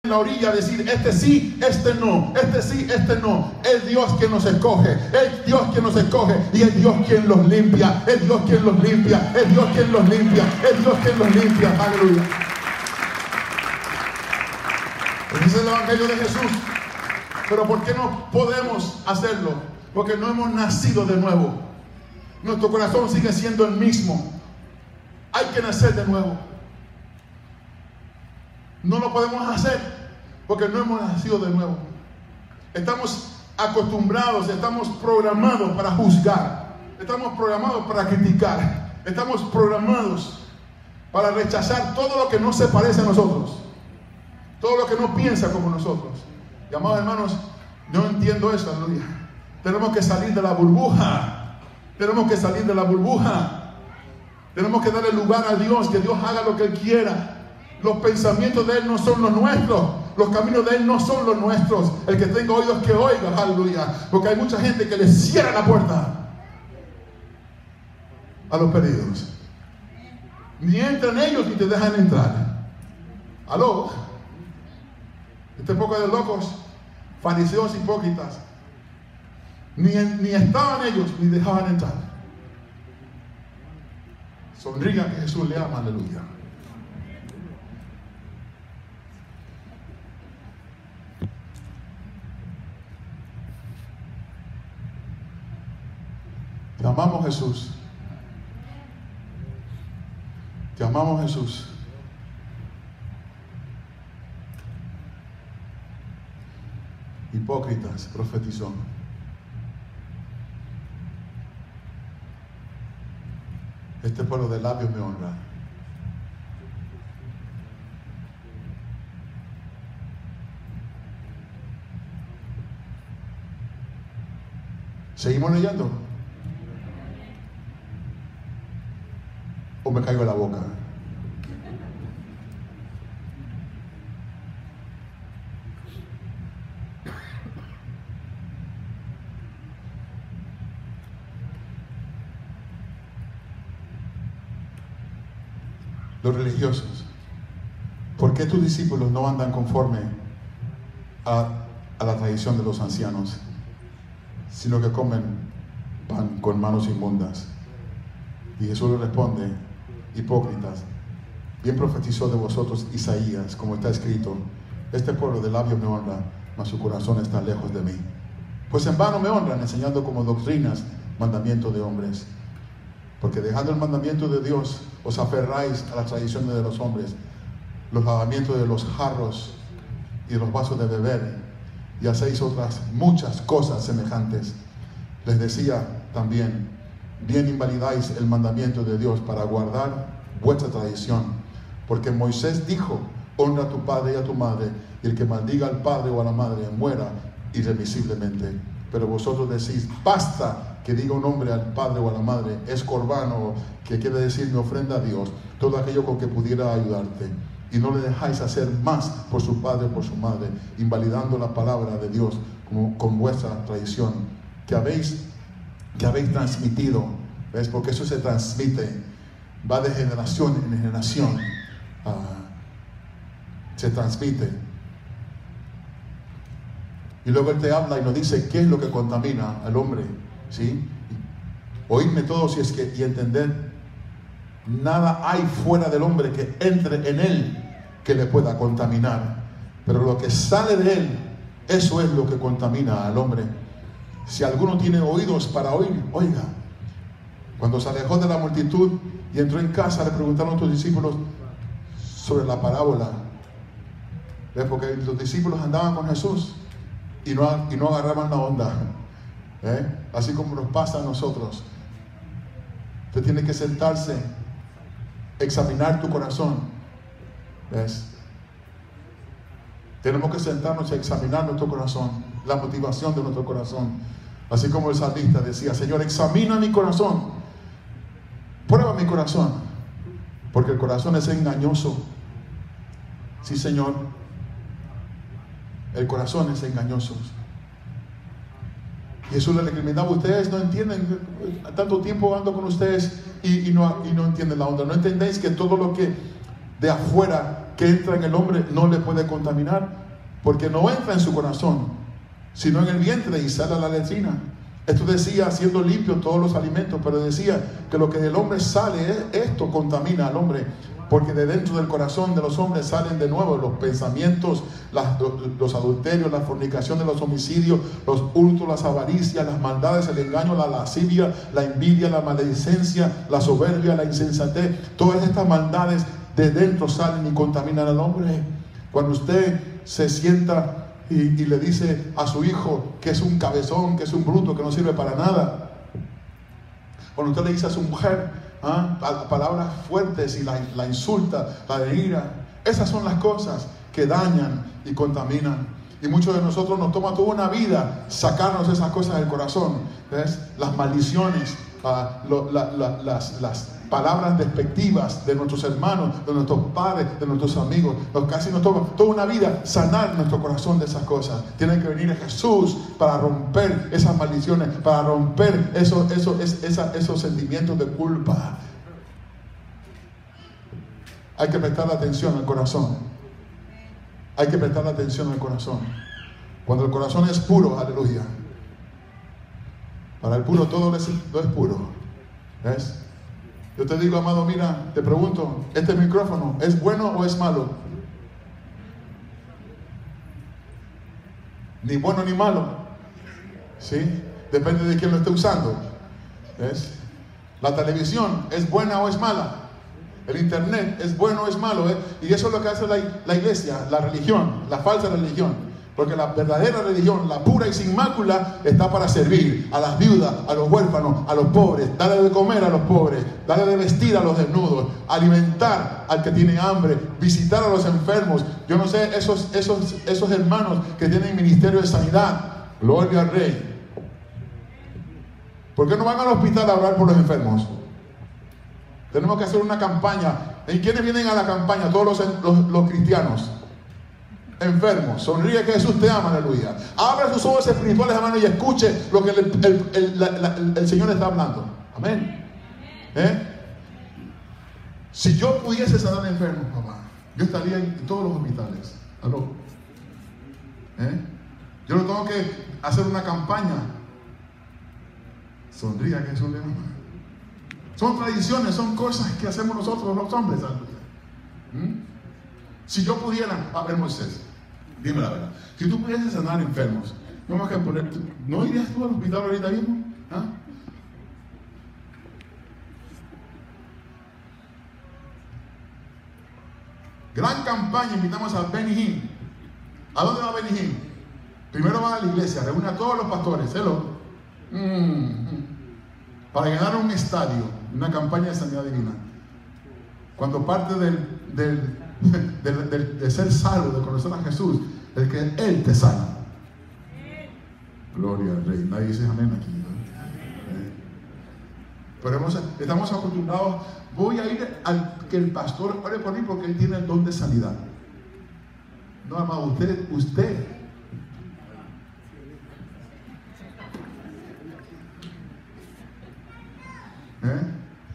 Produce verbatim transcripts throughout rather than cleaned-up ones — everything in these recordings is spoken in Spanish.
en la orilla, decir este sí, este no, este sí, este no. Es Dios quien nos escoge, es Dios quien nos escoge y es Dios quien los limpia, es Dios quien los limpia, es Dios quien los limpia, es Dios quien los limpia. Aleluya. Ese es el evangelio de Jesús. Pero ¿por qué no podemos hacerlo? Porque no hemos nacido de nuevo. Nuestro corazón sigue siendo el mismo. Hay que nacer de nuevo. No lo podemos hacer porque no hemos nacido de nuevo. Estamos acostumbrados, estamos programados para juzgar. Estamos programados para criticar. Estamos programados para rechazar todo lo que no se parece a nosotros. Todo lo que no piensa como nosotros. Y amados hermanos, no entiendo eso, aleluya. Tenemos que salir de la burbuja. Tenemos que salir de la burbuja. Tenemos que darle lugar a Dios, que Dios haga lo que Él quiera. Los pensamientos de Él no son los nuestros. Los caminos de Él no son los nuestros. El que tenga oídos que oiga, aleluya. Porque hay mucha gente que le cierra la puerta a los perdidos. Ni entran ellos ni te dejan entrar. Aló. Esta época de locos, fariseos hipócritas. Ni, ni estaban ellos ni dejaban entrar. Sonría que Jesús le ama, aleluya. Te amamos, Jesús. Te amamos, Jesús. Hipócritas, profetizó. Este pueblo de labios me honra. ¿Seguimos leyendo? ¿O me caigo en la boca? Los religiosos, ¿por qué tus discípulos no andan conforme a, a la tradición de los ancianos, sino que comen pan con manos inmundas? Y Jesús le responde: hipócritas, bien profetizó de vosotros Isaías, como está escrito: este pueblo de labios me honra, mas su corazón está lejos de mí. Pues en vano me honran, enseñando como doctrinas mandamientos de hombres. Porque dejando el mandamiento de Dios, os aferráis a las tradiciones de los hombres, los lavamientos de los jarros y de los vasos de beber, y hacéis otras muchas cosas semejantes. Les decía también: bien invalidáis el mandamiento de Dios para guardar vuestra tradición. Porque Moisés dijo: honra a tu padre y a tu madre, y el que maldiga al padre o a la madre muera irremisiblemente. Pero vosotros decís: basta que diga un hombre al padre o a la madre, es corbano, que quiere decir mi ofrenda a Dios, todo aquello con que pudiera ayudarte. Y no le dejáis hacer más por su padre o por su madre, invalidando la palabra de Dios como, con vuestra tradición, que habéis, que habéis transmitido. ¿Ves? Porque eso se transmite, va de generación en generación, uh, se transmite. Y luego Él te habla y nos dice qué es lo que contamina al hombre, ¿sí? Oídme todos y, es que, y entended, nada hay fuera del hombre que entre en él que le pueda contaminar, pero lo que sale de él, eso es lo que contamina al hombre. Si alguno tiene oídos para oír, oiga. Cuando se alejó de la multitud y entró en casa, le preguntaron a sus discípulos sobre la parábola. ¿Ves? Porque los discípulos andaban con Jesús y no, y no agarraban la onda. ¿Eh? Así como nos pasa a nosotros. Usted tiene que sentarse, examinar tu corazón. ¿Ves? Tenemos que sentarnos y examinar nuestro corazón, la motivación de nuestro corazón. Así como el salmista decía: Señor, examina mi corazón, prueba mi corazón, porque el corazón es engañoso. Sí, Señor, el corazón es engañoso. Jesús le recriminaba: ustedes no entienden, tanto tiempo ando con ustedes y, y, no, y no entienden la onda. No entendéis que todo lo que de afuera que entra en el hombre no le puede contaminar, porque no entra en su corazón, sino en el vientre y sale a la letrina. Esto decía, siendo limpios todos los alimentos, pero decía que lo que del hombre sale, esto contamina al hombre, porque de dentro del corazón de los hombres salen de nuevo los pensamientos, las, los adulterios, la fornicación de los homicidios, los hurtos, las avaricias, las maldades, el engaño, la lascivia, la envidia, la maledicencia, la soberbia, la insensatez. Todas estas maldades de dentro salen y contaminan al hombre. Cuando usted se sienta y, y le dice a su hijo que es un cabezón, que es un bruto, que no sirve para nada, cuando usted le dice a su mujer ¿Ah? palabras fuertes y la, la insulta, la de ira, esas son las cosas que dañan y contaminan. Y muchos de nosotros nos toma toda una vida sacarnos esas cosas del corazón. ¿Ves? Las maldiciones, uh, lo, la, la, las, las palabras despectivas de nuestros hermanos, de nuestros padres, de nuestros amigos. Nos, casi nos toma toda una vida sanar nuestro corazón de esas cosas. Tiene que venir Jesús para romper esas maldiciones, para romper esos, esos, esos, esos, esos sentimientos de culpa. Hay que prestar atención al corazón. Hay que prestar atención al corazón. Cuando el corazón es puro, aleluya. Para el puro todo es, todo es puro. ¿Ves? Yo te digo, amado, mira, te pregunto, ¿este micrófono es bueno o es malo? Ni bueno ni malo. ¿Sí? Depende de quién lo esté usando. ¿Ves? La televisión es buena o es mala. El internet es bueno o es malo. ¿eh? Y eso es lo que hace la, la iglesia, la religión, la falsa religión. Porque la verdadera religión, la pura y sin mácula, está para servir a las viudas, a los huérfanos, a los pobres, darle de comer a los pobres, darle de vestir a los desnudos, alimentar al que tiene hambre, visitar a los enfermos. Yo no sé, esos, esos, esos hermanos que tienen ministerio de sanidad, gloria al Rey. ¿Por qué no van al hospital a hablar por los enfermos? Tenemos que hacer una campaña. ¿Y quiénes vienen a la campaña? Todos los, los, los cristianos. Enfermos, sonríe que Jesús te ama, aleluya. Abra sus ojos espirituales, hermano, y escuche lo que el, el, el, la, la, el Señor está hablando. Amén. ¿Eh? Si yo pudiese sanar enfermos, papá, yo estaría en todos los hospitales. ¿Aló? ¿Eh? Yo no tengo que hacer una campaña. Sonríe que Jesús le ama. Son tradiciones, son cosas que hacemos nosotros los hombres, aleluya. ¿Mm? Si yo pudiera, a ver, Moisés, dime la verdad, si tú pudieras sanar enfermos, no más que poner, ¿no irías tú al hospital ahorita mismo? ¿Ah? Gran campaña, invitamos a Benny Hinn. ¿A dónde va Benny Hinn? Primero va a la iglesia, reúne a todos los pastores, ¿hello? Mm-hmm. Para ganar un estadio, una campaña de sanidad divina. Cuando parte del, del De, de, de ser salvo, de conocer a Jesús, es que Él te sana. Gloria al Rey. Nadie dice amén aquí, ¿no? ¿Eh? Pero hemos, estamos acostumbrados. Voy a ir al que el pastor ore por mí porque Él tiene el don de sanidad. No, amado, usted, usted ¿Eh?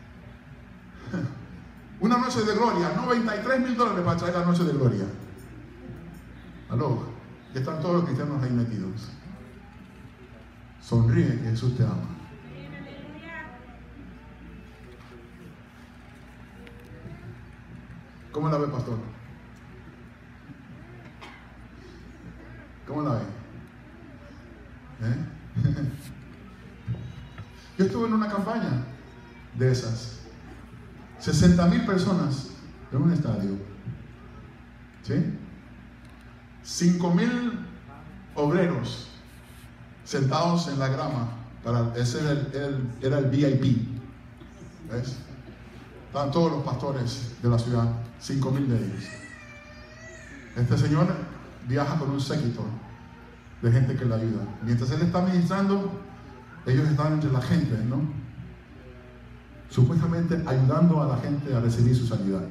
Una noche de gloria, noventa y tres mil dólares para traer la noche de gloria. Aló, y están todos los cristianos ahí metidos. Sonríe que Jesús te ama. ¿Cómo la ve, pastor? ¿Cómo la ve? ¿Eh? Yo estuve en una campaña de esas. sesenta mil personas en un estadio. ¿Sí? cinco mil obreros sentados en la grama. Para, ese era el, el, era el V I P. ¿Ves? Estaban todos los pastores de la ciudad, cinco mil de ellos. Este señor viaja con un séquito de gente que le ayuda. Mientras él está ministrando, ellos están entre la gente, ¿no? Supuestamente ayudando a la gente a recibir su sanidad.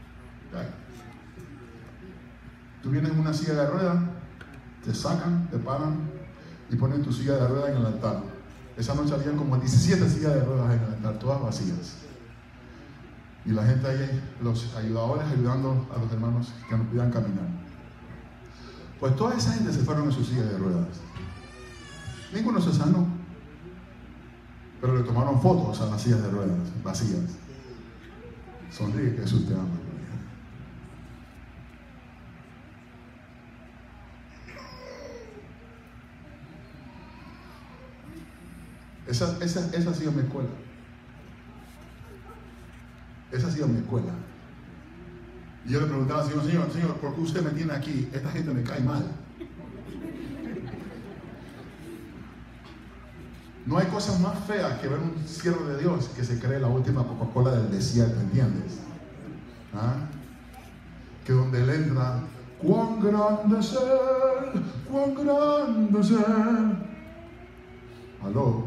Tú vienes en una silla de ruedas, te sacan, te paran y ponen tu silla de ruedas en el altar. Esa noche habían como diecisiete sillas de ruedas en el altar, todas vacías. Y la gente ahí, los ayudadores ayudando a los hermanos que no podían caminar. Pues toda esa gente se fueron en sus sillas de ruedas. Ninguno se sanó. Pero le tomaron fotos a las sillas de ruedas vacías. Sonríe, que Jesús te ama. Esa, esa, esa ha sido mi escuela. Esa ha sido mi escuela. Y yo le preguntaba al Señor, Señor, Señor, ¿por qué usted me tiene aquí? Esta gente me cae mal. No hay cosa más fea que ver un siervo de Dios que se cree la última Coca-Cola del desierto, ¿entiendes? ¿Ah? Que donde él entra, cuán grande es él, cuán grande es él. Aló.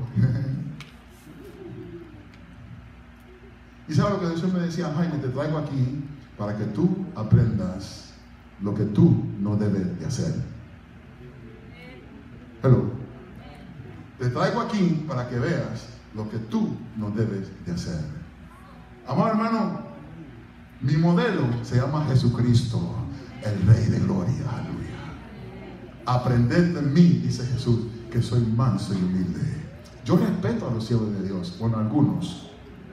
Y sabe lo que Dios me decía, Jaime, te traigo aquí para que tú aprendas lo que tú no debes de hacer. Hello. Te traigo aquí para que veas lo que tú no debes de hacer. Amado hermano, mi modelo se llama Jesucristo, el Rey de Gloria. Aleluya. Aprended de mí, dice Jesús, que soy manso y humilde. Yo respeto a los siervos de Dios, bueno, algunos.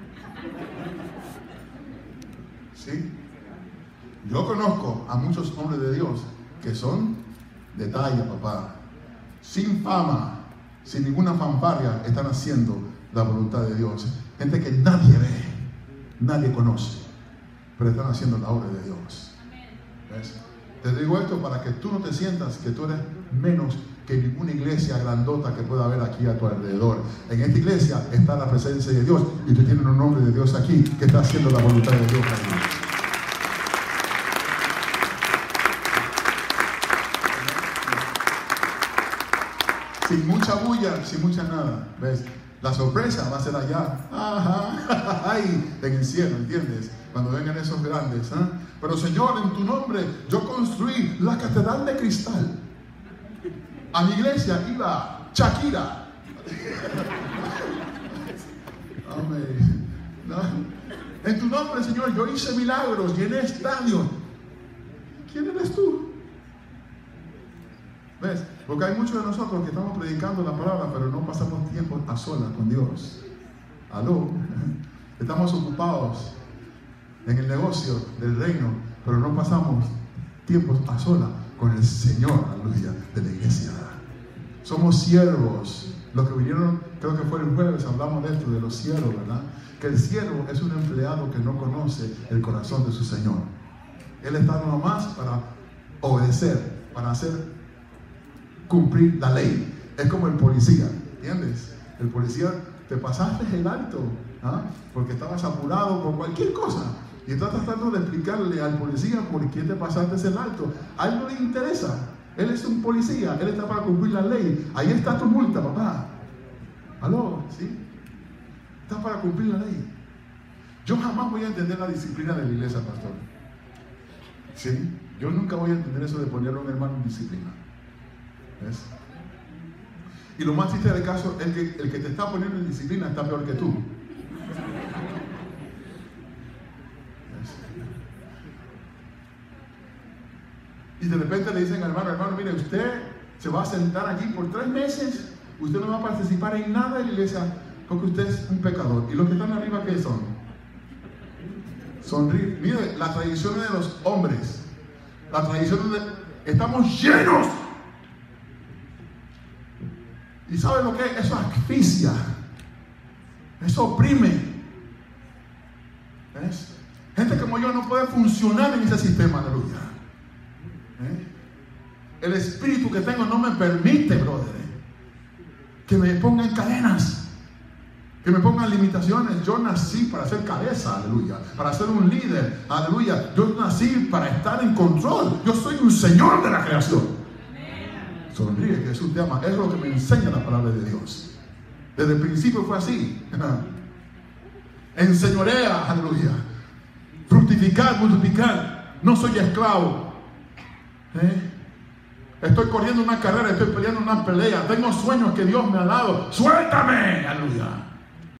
¿Sí? Yo conozco a muchos hombres de Dios que son de talla, papá, sin fama, sin ninguna fanfarria, están haciendo la voluntad de Dios. Gente que nadie ve, nadie conoce, pero están haciendo la obra de Dios. ¿Ves? Te digo esto para que tú no te sientas que tú eres menos que ninguna iglesia grandota que pueda haber aquí a tu alrededor. En esta iglesia está la presencia de Dios y tú tienes un hombre de Dios aquí que está haciendo la voluntad de Dios aquí. Sin mucha bulla, sin mucha nada. ¿Ves? La sorpresa va a ser allá. Ajá, ahí, en el cielo, ¿entiendes? Cuando vengan esos grandes. ¿eh? Pero Señor, en tu nombre, yo construí la catedral de cristal. A mi iglesia iba Shakira. Amén. ¿No? En tu nombre, Señor, yo hice milagros, llené estadios. ¿Quién eres tú? ¿Ves? Porque hay muchos de nosotros que estamos predicando la palabra, pero no pasamos tiempo a solas con Dios. Aló. Estamos ocupados en el negocio del reino, pero no pasamos tiempos a solas con el Señor, aleluya, de la iglesia. Somos siervos. Los que vinieron, creo que fue el jueves, hablamos de esto, de los siervos, ¿verdad? Que el siervo es un empleado que no conoce el corazón de su Señor. Él está nomás para obedecer, para hacer cumplir la ley. Es como el policía, ¿entiendes? El policía, te pasaste el alto, ¿ah? Porque estabas apurado por cualquier cosa y estás tratando de explicarle al policía por qué te pasaste el alto. A él no le interesa. Él es un policía, él está para cumplir la ley. Ahí está tu multa, papá. ¿Aló? ¿Sí? Está para cumplir la ley. Yo jamás voy a entender la disciplina de la iglesia, pastor. ¿Sí? Yo nunca voy a entender eso de poner a un hermano en disciplina. ¿Ves? Y lo más triste del caso es que el que te está poniendo en disciplina está peor que tú. ¿Ves? Y de repente le dicen al hermano, hermano, mire, usted se va a sentar aquí por tres meses, usted no va a participar en nada de la iglesia porque usted es un pecador. Y los que están arriba, ¿qué son? Sonríe. Mire, las tradiciones de los hombres, las tradiciones de... Estamos llenos. ¿Y sabe lo que es? Eso asfixia. Eso oprime. ¿Ves? Gente como yo no puede funcionar en ese sistema, aleluya. ¿Eh? El espíritu que tengo no me permite, brother, que me pongan cadenas, que me pongan limitaciones. Yo nací para ser cabeza, aleluya, para ser un líder, aleluya. Yo nací para estar en control. Yo soy un señor de la creación. Sonríe, que Jesús te ama. Es lo que me enseña la palabra de Dios. Desde el principio fue así. Enseñorea, aleluya. Fructificar, multiplicar. No soy esclavo. ¿Eh? Estoy corriendo una carrera, estoy peleando una pelea. Tengo sueños que Dios me ha dado. Suéltame, aleluya.